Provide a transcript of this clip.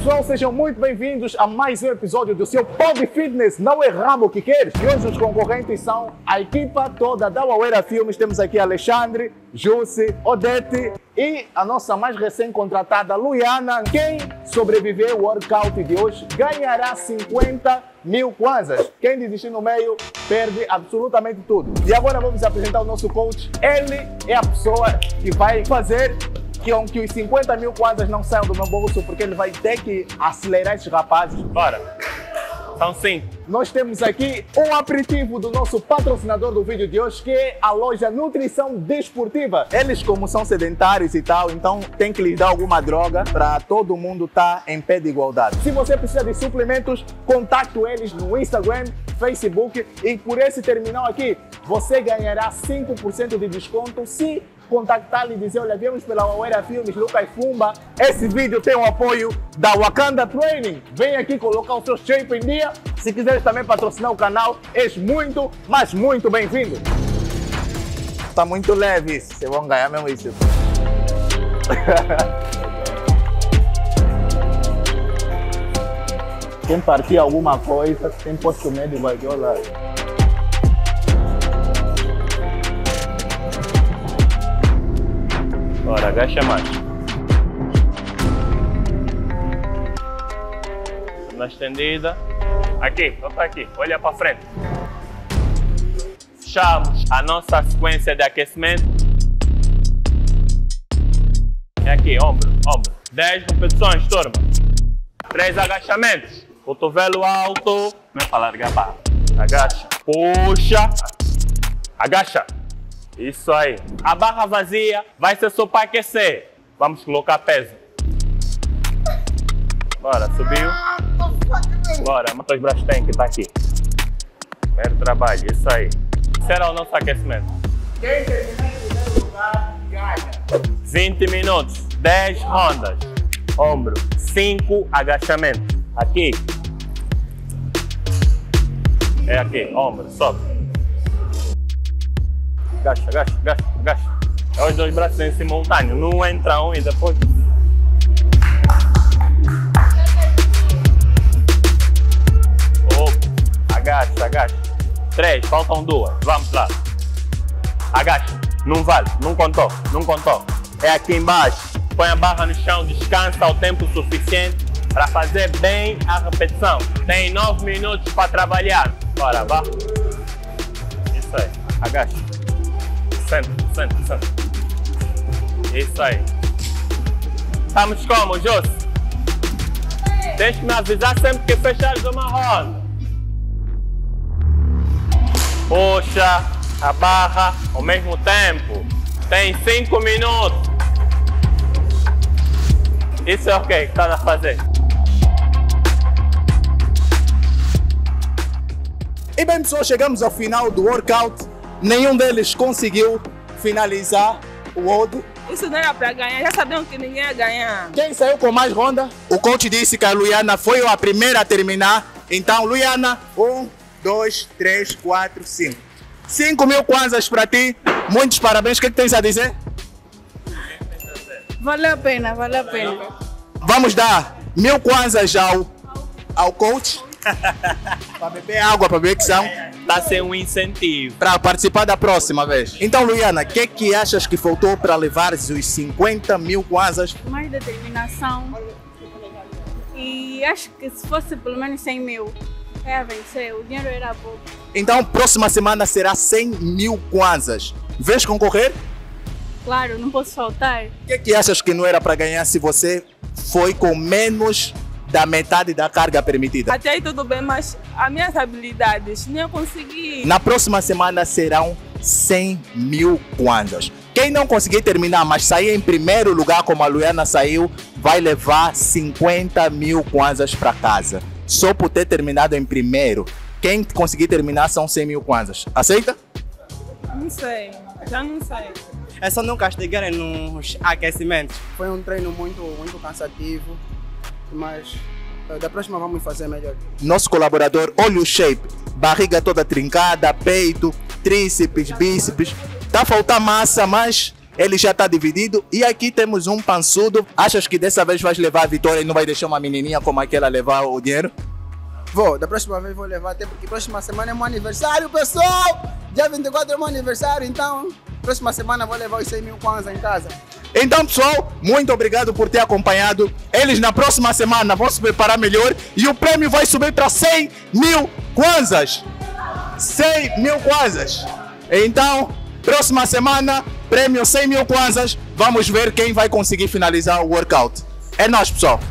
pessoal, sejam muito bem-vindos a mais um episódio do seu Body Fitness, não é ramo que queres. E hoje os concorrentes são a equipa toda da Wawera Filmes. Temos aqui Alexandre, Jussi, Odete e a nossa mais recém-contratada Luiana. Quem sobreviver ao workout de hoje ganhará 50.000 kwanzas. Quem desistir no meio perde absolutamente tudo. E agora vamos apresentar o nosso coach. Ele é a pessoa que vai fazer que os 50.000 kwanzas não saiam do meu bolso, porque ele vai ter que acelerar esses rapazes. Bora! São 5. Nós temos aqui um aperitivo do nosso patrocinador do vídeo de hoje, que é a loja Nutrição Desportiva. Eles, como são sedentários e tal, então tem que lhes dar alguma droga para todo mundo estar em pé de igualdade. Se você precisa de suplementos, contacte eles no Instagram, Facebook, e por esse terminal aqui, você ganhará 5% de desconto se contactar e dizer: olha, viemos pela Wawera Filmes, Lucas Fumba. Esse vídeo tem o apoio da Wakanda Training. Vem aqui colocar o seu shape em dia. Se quiseres também patrocinar o canal, és muito, mas muito bem-vindo. Tá muito leve isso, vocês vão ganhar mesmo isso. Quem partir alguma coisa, tem posto médico aqui, olha. Bora, agacha mais. Na estendida. Aqui, volta aqui, olha para frente. Fechamos a nossa sequência de aquecimento. É aqui, ombro, ombro. 10 repetições, turma. 3 agachamentos. Cotovelo alto. Não é para largar a barra. Agacha. Puxa. Agacha. Isso aí. A barra vazia vai ser só para aquecer. Vamos colocar peso. Bora, subiu. Bora, mata os braços, tem que tá aqui. Primeiro trabalho, isso aí. Esse era o nosso aquecimento. Quem terminar em primeiro lugar, ganha. 20 minutos, 10 rondas. Ombro, 5 agachamentos. Aqui. É aqui, ombro, sobe. Agacha, agacha, agacha, agacha. É os dois braços em simultâneo. Não entra um e depois. Oh, agacha, agacha. 3, faltam 2. Vamos lá. Agacha. Não vale, não contou, não contou. É aqui embaixo. Põe a barra no chão, descansa o tempo suficiente para fazer bem a repetição. Tem 9 minutos para trabalhar. Bora, vá. Isso aí. Agacha. Senta, senta, senta. Isso aí. Estamos como, Jussi? Tens que me avisar sempre que fechares uma roda. Puxa a barra ao mesmo tempo. Tem 5 minutos. Isso é o que estás a fazer. E bem, pessoal, chegamos ao final do workout. Nenhum deles conseguiu finalizar o WOD. Isso não era para ganhar, já sabiam que ninguém ia ganhar. Quem saiu com mais ronda? O coach disse que a Luiana foi a primeira a terminar. Então, Luiana, 1, 2, 3, 4, 5. 5.000 kwanzas para ti. Muitos parabéns. O que tens a dizer? Valeu a pena, valeu a pena. Vamos dar 1.000 kwanzas ao coach. Para beber água, para beber que são. Está a ser um incentivo. Para participar da próxima vez. Então, Luiana, o que achas que faltou para levares os 50.000 kwanzas? Mais determinação. E acho que se fosse pelo menos 100.000, ia vencer. O dinheiro era pouco. Então, próxima semana será 100.000 kwanzas. Vês concorrer? Claro, não posso faltar. O que achas que não era para ganhar se você foi com menos da metade da carga permitida? Até aí tudo bem, mas as minhas habilidades não consegui. Na próxima semana serão 100.000 kwanzas. Quem não conseguir terminar, mas sair em primeiro lugar como a Luiana saiu, vai levar 50.000 kwanzas para casa. Só por ter terminado em primeiro. Quem conseguir terminar são 100.000 kwanzas. Aceita? Não sei, já não sei. É só não castigarem nos aquecimentos. Foi um treino muito cansativo, mas da próxima vamos fazer melhor. Nosso colaborador, olha o shape, barriga toda trincada, peito, tríceps, bíceps. Tá a faltar massa, mas ele já está dividido. E aqui temos um pançudo. Achas que dessa vez vais levar a vitória e não vai deixar uma menininha como aquela levar o dinheiro? Vou, da próxima vez vou levar, até porque próxima semana é meu aniversário, pessoal! Dia 24 é meu aniversário, então próxima semana vou levar os 100 mil kwanza em casa. Então, pessoal, muito obrigado por ter acompanhado. Eles na próxima semana vão se preparar melhor e o prêmio vai subir para 100 mil kwanzas. 100 mil kwanzas. Então, próxima semana, prêmio 100 mil kwanzas. Vamos ver quem vai conseguir finalizar o workout. É nóis, pessoal.